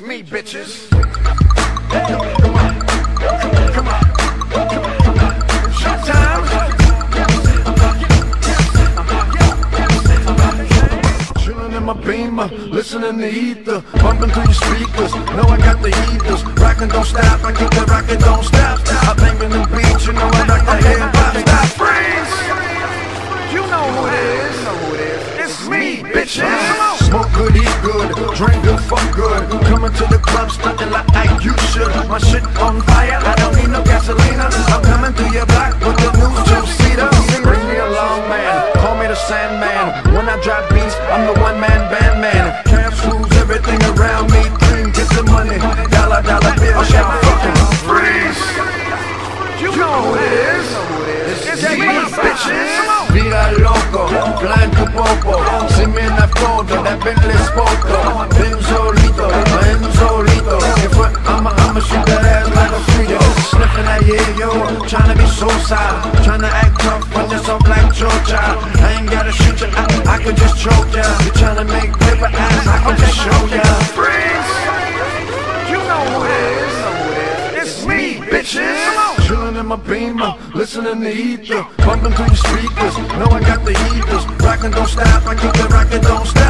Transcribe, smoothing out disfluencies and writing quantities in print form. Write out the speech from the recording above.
It's me, bitches. Come on. Come on. Showtime. Chillin' in my Beamer, listening to ether, bumping through your speakers. Know I got the heaters, rockin' don't stop. I keep the rockin' don't stop. I bang in the beach, you know I like the hip hop. Stop, freeze. You know who it is. It's me, bitches. Smoke good, eat good, drink good, fuck good. Coming to the club, stuntin' like you should. My shit on fire, I don't need no gasolina. I'm coming through your block with the new two-seater. Bring me along, man, call me the Sandman. When I drop beats, I'm the one-man band, man. Cash rules everything around me. Clean, get the money, dollar bill, shout fucking freeze. You know who it is. It's me, bitches. Vida loco, flying to popo. See me en la foto, that Bentley Spoto. Ven solito, I'ma shoot that ass like a free. Sniffing that yo, tryna be so side, tryna act tough, but that's all black Georgia. I ain't gotta shoot ya, I can just choke ya. You tryna make paper ass, I can just show ya. Freeze! You know who it is. It's me, bitches. Chillin' in my Beamer, listening to ether, bumping through your speakers. Know I got the heaters, rockin' don't stop. I keep the rockin' don't stop.